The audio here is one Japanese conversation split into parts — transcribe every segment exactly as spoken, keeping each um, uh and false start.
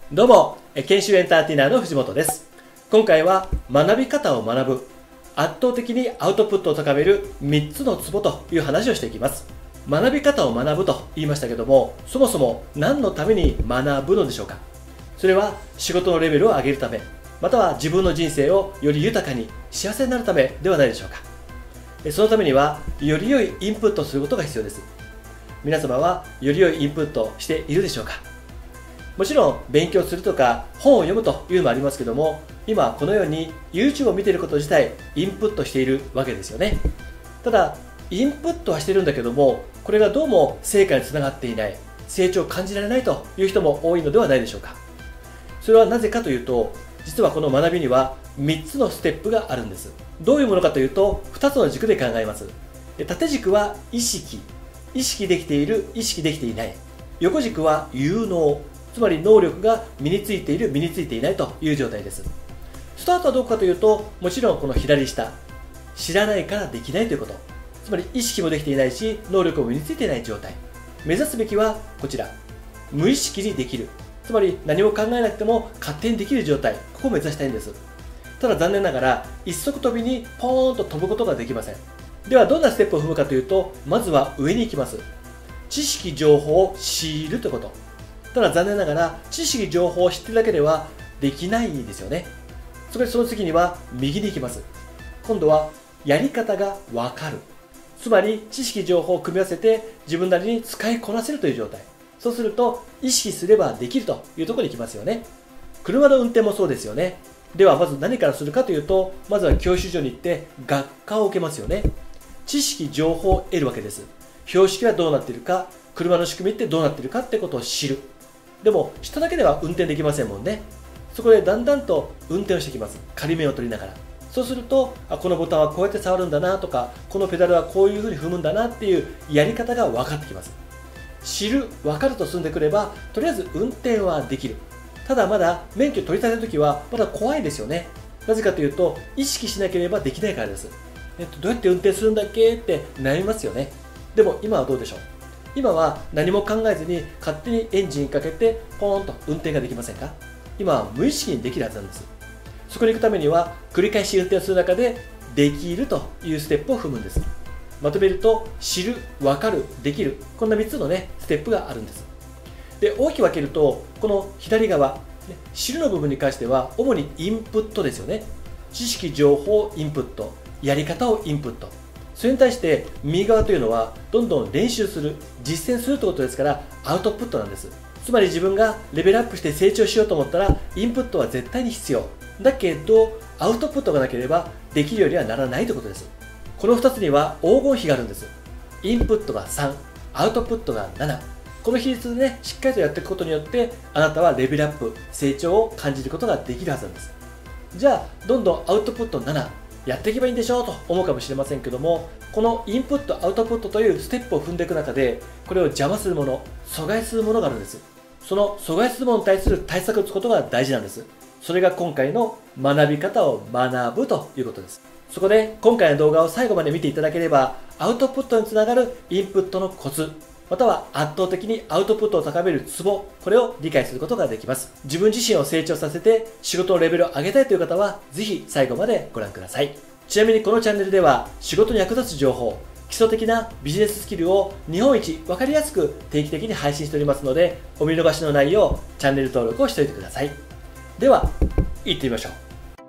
どうも、研修エンターテイナーの藤本です。今回は学び方を学ぶ、圧倒的にアウトプットを高めるみっつのツボという話をしていきます。学び方を学ぶと言いましたけども、そもそも何のために学ぶのでしょうか。それは仕事のレベルを上げるため、または自分の人生をより豊かに幸せになるためではないでしょうか。そのためにはより良いインプットをすることが必要です。皆様はより良いインプットをしているでしょうか。もちろん勉強するとか本を読むというのもありますけども、今このように YouTube を見ていること自体インプットしているわけですよね。ただインプットはしてるんだけども、これがどうも成果につながっていない、成長を感じられないという人も多いのではないでしょうか。それはなぜかというと、実はこの学びにはみっつのステップがあるんです。どういうものかというと、ふたつの軸で考えます。縦軸は意識、意識できている、意識できていない。横軸は有能、つまり能力が身についている、身についていないという状態です。スタートはどこかというと、もちろんこの左下、知らないからできないということ。つまり意識もできていないし、能力も身についていない状態。目指すべきはこちら、無意識にできる。つまり何も考えなくても勝手にできる状態、ここを目指したいんです。ただ残念ながら一足飛びにポーンと飛ぶことができません。ではどんなステップを踏むかというと、まずは上に行きます。知識情報を知るということ。ただ残念ながら知識情報を知ってるだけではできないですよね。そこでその次には右に行きます。今度はやり方がわかる。つまり知識情報を組み合わせて自分なりに使いこなせるという状態。そうすると意識すればできるというところに行きますよね。車の運転もそうですよね。ではまず何からするかというと、まずは教習所に行って学科を受けますよね。知識情報を得るわけです。標識はどうなっているか、車の仕組みってどうなっているかってことを知る。でも知っただけでは運転できませんもんね。そこでだんだんと運転をしてきます。仮面を取りながら。そうすると、あ、このボタンはこうやって触るんだなとか、このペダルはこういうふうに踏むんだなっていうやり方が分かってきます。知る、分かると済んでくれば、とりあえず運転はできる。ただまだ免許取り立ての時はまだ怖いですよね。なぜかというと、意識しなければできないからです。えっと、どうやって運転するんだっけって悩みますよね。でも今はどうでしょう。今は何も考えずに勝手にエンジンかけてポーンと運転ができませんか。今は無意識にできるはずなんです。そこに行くためには繰り返し運転する中でできるというステップを踏むんです。まとめると、知る、分かる、できる、こんなみっつのねステップがあるんです。で、大きく分けると、この左側、ね、知るの部分に関しては主にインプットですよね。知識情報インプット、やり方をインプット。それに対して右側というのはどんどん練習する、実践するということですから、アウトプットなんです。つまり自分がレベルアップして成長しようと思ったらインプットは絶対に必要だけど、アウトプットがなければできるようにはならないということです。このふたつには黄金比があるんです。インプットがさん、アウトプットがなな。この比率でね、しっかりとやっていくことによって、あなたはレベルアップ、成長を感じることができるはずなんです。じゃあどんどんアウトプットななやっていけばいいんでしょうと思うかもしれませんけども、このインプットアウトプットというステップを踏んでいく中で、これを邪魔するもの、阻害するものがあるんです。その阻害するものに対する対策を打つことが大事なんです。それが今回の学び方を学ぶということです。そこで今回の動画を最後まで見ていただければ、アウトプットにつながるインプットのコツ、または圧倒的にアウトプットを高めるツボ、これを理解することができます。自分自身を成長させて仕事のレベルを上げたいという方は、ぜひ最後までご覧ください。ちなみにこのチャンネルでは、仕事に役立つ情報、基礎的なビジネススキルを日本一分かりやすく定期的に配信しておりますので、お見逃しのないようチャンネル登録をしておいてください。では、行ってみましょう。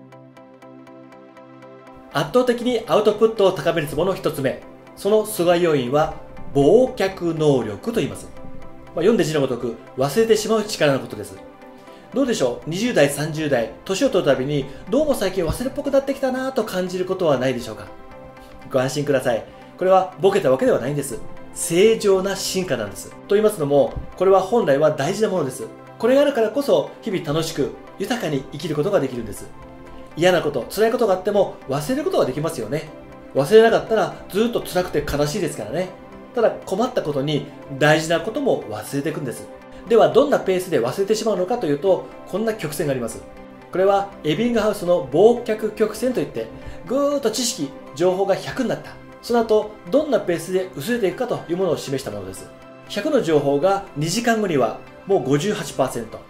圧倒的にアウトプットを高めるツボのひとつめ、その阻害要因は忘却能力と言います。まあ、読んで字のごとく忘れてしまう力のことです。どうでしょう、にじゅう代、さんじゅう代、年を取るたびにどうも最近忘れっぽくなってきたなぁと感じることはないでしょうか。ご安心ください。これはボケたわけではないんです。正常な進化なんです。と言いますのも、これは本来は大事なものです。これがあるからこそ日々楽しく豊かに生きることができるんです。嫌なこと、辛いことがあっても忘れることができますよね。忘れなかったらずっと辛くて悲しいですからね。ただ困ったことに大事なことも忘れていくんです。ではどんなペースで忘れてしまうのかというと、こんな曲線があります。これはエビングハウスの忘却曲線といって、ぐーっと知識、情報がひゃくになった。その後どんなペースで薄れていくかというものを示したものです。ひゃくの情報がにじかんごにはもう ごじゅうはちパーセント、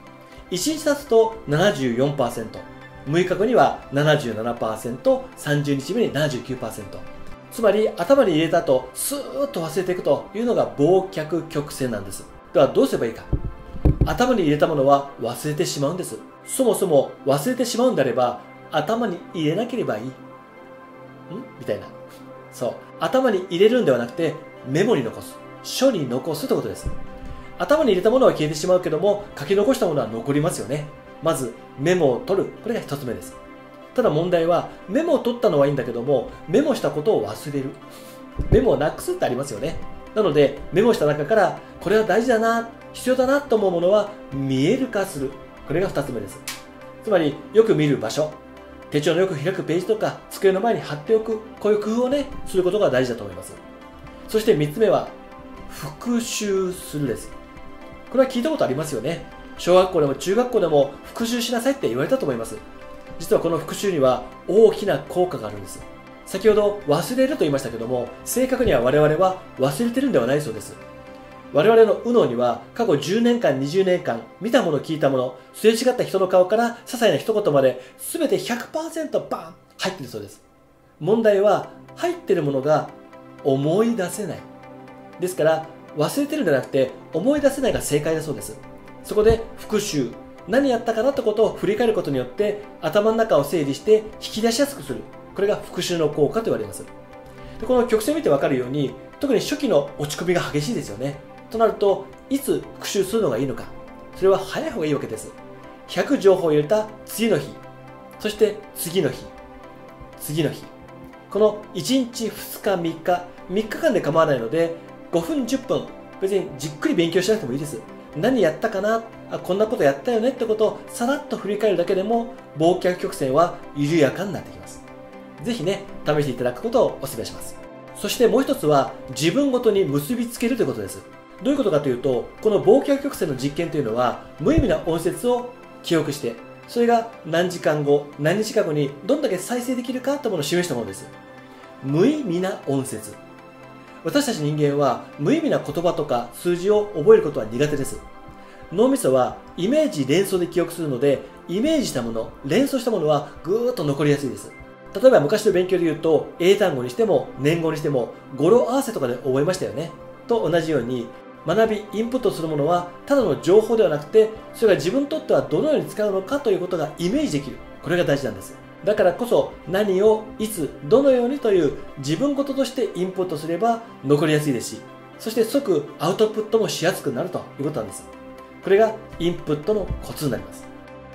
いちにち経つと ななじゅうよんパーセント、むいかごには ななじゅうななパーセント、さんじゅうにちめに ななじゅうきゅうパーセント。つまり頭に入れた後、スーッと忘れていくというのが忘却曲線なんです。ではどうすればいいか。頭に入れたものは忘れてしまうんです。そもそも忘れてしまうんであれば、頭に入れなければいい。んみたいな。そう。頭に入れるんではなくて、メモに残す。書に残すということです。頭に入れたものは消えてしまうけども、書き残したものは残りますよね。まず、メモを取る。これが一つ目です。ただ問題は、メモを取ったのはいいんだけども、メモしたことを忘れる。メモをなくすってありますよね。なので、メモした中から、これは大事だな、必要だなと思うものは見える化する。これが二つ目です。つまり、よく見る場所。手帳のよく開くページとか、机の前に貼っておく。こういう工夫をね、することが大事だと思います。そして三つ目は、復習するです。これは聞いたことありますよね。小学校でも中学校でも復習しなさいって言われたと思います。実はこの復習には大きな効果があるんです。先ほど忘れると言いましたけども、正確には我々は忘れてるんではないそうです。我々の右脳には過去じゅうねんかん、にじゅうねんかん、見たもの、聞いたもの、すれ違った人の顔から些細な一言まで全て ひゃくパーセント バーン入っているそうです。問題は入っているものが思い出せない。ですから忘れてるんじゃなくて思い出せないが正解だそうです。そこで復習、何やったかなってことを振り返ることによって頭の中を整理して引き出しやすくする。これが復習の効果と言われます。でこの曲線を見て分かるように、特に初期の落ち込みが激しいですよね。となるといつ復習するのがいいのか。それは早い方がいいわけです。ひゃく情報を入れた次の日、そして次の日、次の日、このいちにち、ふつか、みっか、みっかかんで構わないのでごふん、じゅっぷん、別にじっくり勉強しなくてもいいです。何やったかな、あ、こんなことやったよねってことをさらっと振り返るだけでも忘却曲線は緩やかになってきます。ぜひね、試していただくことをお勧めします。そしてもう一つは自分ごとに結びつけるということです。どういうことかというと、この忘却曲線の実験というのは無意味な音節を記憶して、それが何時間後、何日か後にどんだけ再生できるかというものを示したものです。無意味な音節。私たち人間は無意味な言葉とか数字を覚えることは苦手です。脳みそはイメージ連想で記憶するので、イメージしたもの、連想したものはぐーっと残りやすいです。例えば昔の勉強で言うと、英単語にしても年語にしても語呂合わせとかで覚えましたよね。と同じように、学び、インプットするものはただの情報ではなくて、それが自分にとってはどのように使うのかということがイメージできる。これが大事なんです。だからこそ何をいつどのようにという自分事としてインプットすれば残りやすいですし、そして即アウトプットもしやすくなるということなんです。これがインプットのコツになります。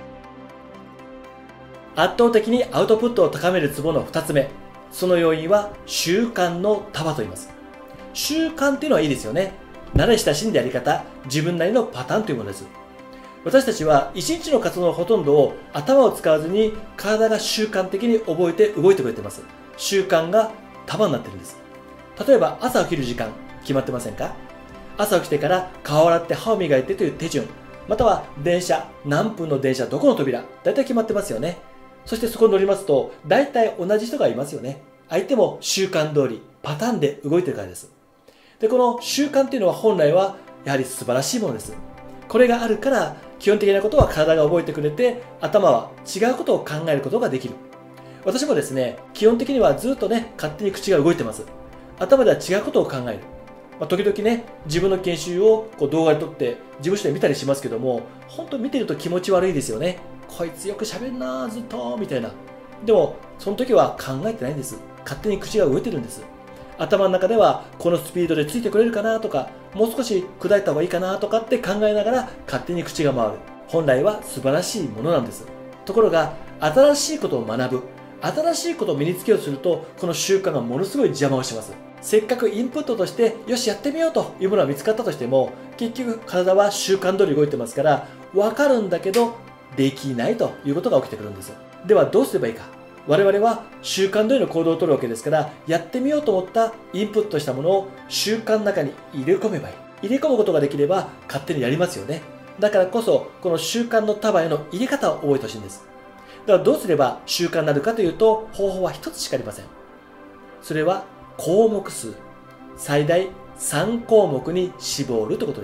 圧倒的にアウトプットを高めるツボのふたつめ、その要因は習慣の束と言います。習慣っていうのはいいですよね。慣れ親しんだやり方、自分なりのパターンというものです。私たちは一日の活動のほとんどを頭を使わずに体が習慣的に覚えて動いてくれています。習慣が束になってるんです。例えば朝起きる時間決まってませんか？朝起きてから顔を洗って歯を磨いてという手順、または電車、何分の電車、どこの扉、大体決まってますよね。そしてそこに乗りますと大体同じ人がいますよね。相手も習慣通りパターンで動いてるからです。で、この習慣っていうのは本来はやはり素晴らしいものです。これがあるから基本的なことは体が覚えてくれて、頭は違うことを考えることができる。私もですね、基本的にはずっとね、勝手に口が動いてます。頭では違うことを考える。まあ、時々ね、自分の研修をこう動画で撮って事務所で見たりしますけども、本当見てると気持ち悪いですよね。こいつよく喋んなずっとみたいな。でもその時は考えてないんです。勝手に口が動いてるんです。頭の中ではこのスピードでついてくれるかなとか、もう少し砕いた方がいいかなとかって考えながら勝手に口が回る。本来は素晴らしいものなんです。ところが新しいことを学ぶ、新しいことを身につけようとすると、この習慣がものすごい邪魔をします。せっかくインプットとしてよしやってみようというものが見つかったとしても、結局体は習慣通り動いてますから、分かるんだけどできないということが起きてくるんです。ではどうすればいいか。我々は習慣通りの行動をとるわけですから、やってみようと思ったインプットしたものを習慣の中に入れ込めばいい。入れ込むことができれば勝手にやりますよね。だからこそこの習慣の束への入れ方を覚えてほしいんです。だからどうすれば習慣になるかというと、方法は一つしかありません。それは項目数、最大さんこうもくに絞るということです。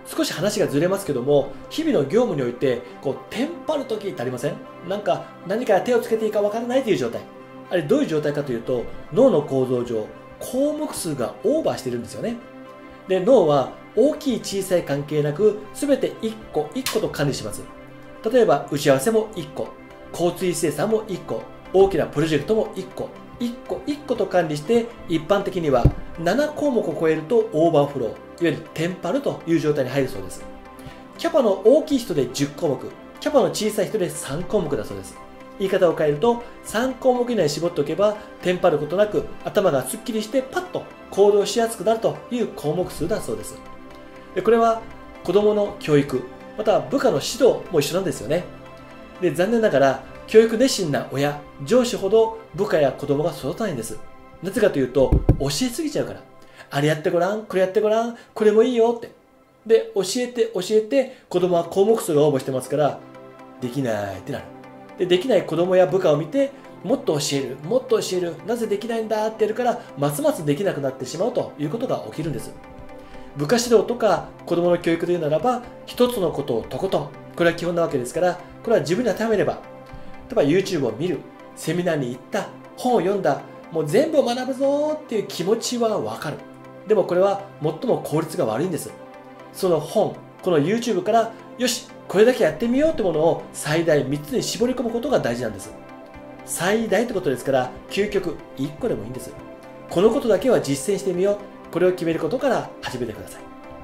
少し話がずれますけども、日々の業務においてこうテンパる時ってありません？なんか何か手をつけていいかわからないという状態。あれどういう状態かというと、脳の構造上項目数がオーバーしているんですよね。で、脳は大きい小さい関係なく全ていっこいっこと管理します。例えば打ち合わせもいっこ、交通生産もいっこ、大きなプロジェクトもいっこ、いっこいっこと管理して、一般的にはななこうもくを超えるとオーバーフロー、いわゆるテンパるという状態に入るそうです。キャパの大きい人でじゅっこうもく、キャパの小さい人でさんこうもくだそうです。言い方を変えると、さんこうもく以内に絞っておけばテンパることなく頭がすっきりしてパッと行動しやすくなるという項目数だそうです。でこれは子供の教育、または部下の指導も一緒なんですよね。で残念ながら教育熱心な親、上司ほど部下や子供が育たないんです。なぜかというと、教えすぎちゃうから。あれやってごらん、これやってごらん、これもいいよって。で、教えて教えて、子供は項目数が応募してますから、できないってなる。で、できない子供や部下を見て、もっと教える、もっと教える、なぜできないんだってやるから、ますますできなくなってしまうということが起きるんです。部下指導とか子供の教育でいうならば、一つのことをとことん、これは基本なわけですから、これは自分に当てはめれば、例えば YouTube を見る、セミナーに行った、本を読んだ、もう全部学ぶぞっていう気持ちはわかる。でもこれは最も効率が悪いんです。その本、この YouTube から、よし、これだけやってみようってものを最大みっつに絞り込むことが大事なんです。最大ってことですから、究極いっこでもいいんです。このことだけは実践してみよう。これを決めることから始めてください。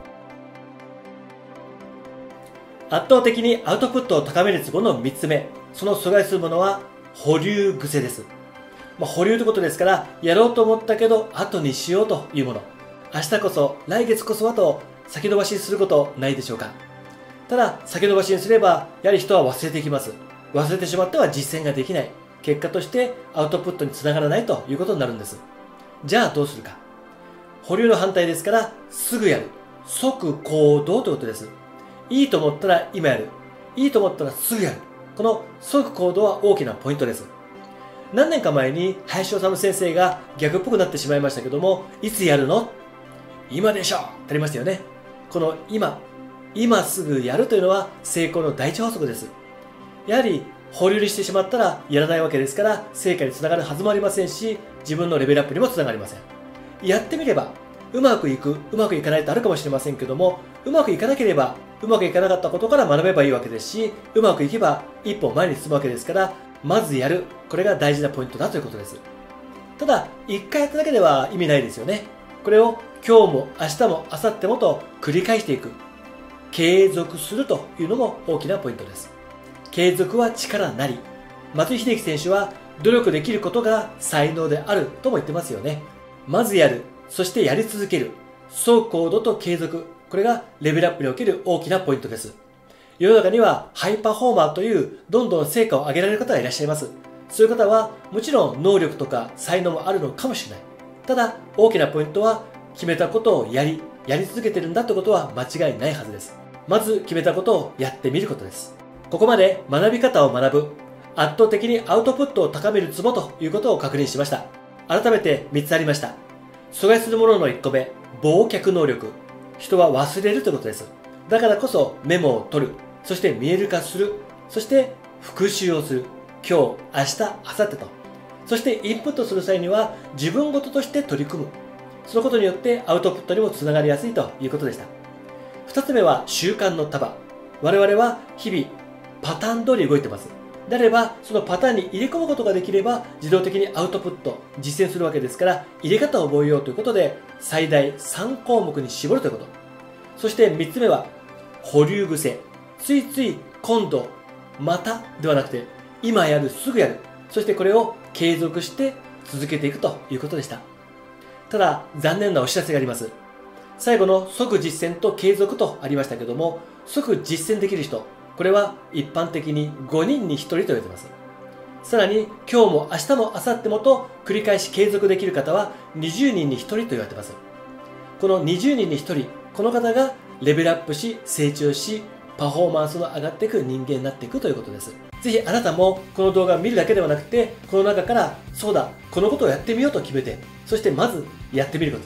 圧倒的にアウトプットを高めるツボのみっつめ。その阻害するものは保留癖です。まあ、保留ということですから、やろうと思ったけど後にしようというもの。明日こそ、来月こそはと先延ばしすることないでしょうか。ただ、先延ばしにすれば、やはり人は忘れていきます。忘れてしまっては実践ができない。結果としてアウトプットにつながらないということになるんです。じゃあどうするか。保留の反対ですから、すぐやる。即行動ということです。いいと思ったら今やる。いいと思ったらすぐやる。この即行動は大きなポイントです。何年か前に林修先生が逆っぽくなってしまいましたけども、いつやるの？今でしょってありましたよね。この今、今すぐやるというのは成功の第一法則です。やはり保留にしてしまったらやらないわけですから、成果につながるはずもありませんし、自分のレベルアップにもつながりません。やってみれば、うまくいく、うまくいかないとあるかもしれませんけども、うまくいかなければ、うまくいかなかったことから学べばいいわけですし、うまくいけば一歩前に進むわけですから、まずやる。これが大事なポイントだということです。ただ、一回やっただけでは意味ないですよね。これを今日も明日も明後日もと繰り返していく。継続するというのも大きなポイントです。継続は力なり。松井秀喜選手は努力できることが才能であるとも言ってますよね。まずやる。そしてやり続ける。総行動と継続。これがレベルアップにおける大きなポイントです。世の中にはハイパフォーマーというどんどん成果を上げられる方がいらっしゃいます。そういう方はもちろん能力とか才能もあるのかもしれない。ただ大きなポイントは決めたことをやり、やり続けてるんだってことは間違いないはずです。まず決めたことをやってみることです。ここまで学び方を学ぶ、圧倒的にアウトプットを高めるツボということを確認しました。改めてみっつありました。阻害するもののいっこめ、忘却能力。人は忘れるということです。だからこそメモを取る、そして見える化する、そして復習をする。今日、明日、明後日と。そしてインプットする際には自分事として取り組む。そのことによってアウトプットにもつながりやすいということでした。二つ目は習慣の束。我々は日々パターン通り動いてます。であれば、そのパターンに入れ込むことができれば自動的にアウトプット、実践するわけですから、入れ方を覚えようということで最大さんこうもくに絞るということ。そしてみっつめは保留癖。ついつい今度、またではなくて、今やる、すぐやる。そしてこれを継続して続けていくということでした。ただ、残念なお知らせがあります。最後の即実践と継続とありましたけども、即実践できる人、これは一般的にごにんにひとりと言われています。さらに、今日も明日も明後日もと繰り返し継続できる方はにじゅうにんにひとりと言われています。このにじゅうにんにひとり、この方がレベルアップし、成長し、パフォーマンスの上がっていく人間になっていくということです。ぜひあなたもこの動画を見るだけではなくて、この中から、そうだ、このことをやってみようと決めて、そしてまずやってみることです。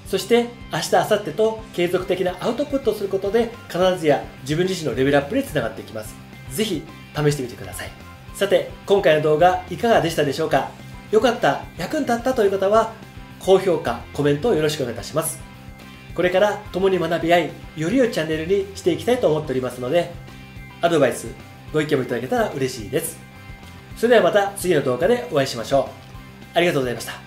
そして明日、明後日と継続的なアウトプットをすることで必ずや自分自身のレベルアップにつながっていきます。ぜひ試してみてください。さて、今回の動画いかがでしたでしょうか。よかった、役に立ったという方は高評価、コメントをよろしくお願いいたします。これから共に学び合い、より良いチャンネルにしていきたいと思っておりますので、アドバイス、ご意見もいただけたら嬉しいです。それではまた次の動画でお会いしましょう。ありがとうございました。